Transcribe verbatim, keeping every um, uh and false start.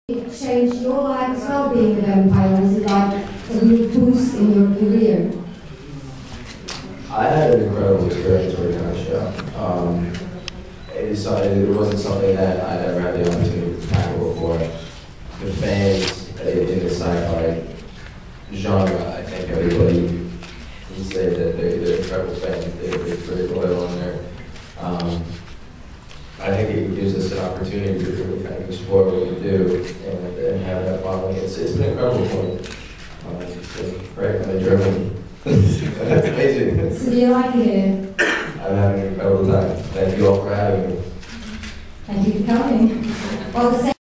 It changed your life as well, being a vampire? Was it like a real boost in your career? I had an incredible experience working on the show. Um, it, is, it wasn't something that I'd ever had the opportunity to tackle before. The fans in the sci-fi genre, I think everybody can say that they're, they're incredible fans. They're, they're very loyal in there. Um, I think it gives us an opportunity to really kind of explore what we do and, and have that following. It's, it's been incredible for me. Uh, it's been great. I'm in Germany. That's amazing. So do you like it here? I'm having an incredible time. Thank you all for having me. Thank you for coming. Well, the same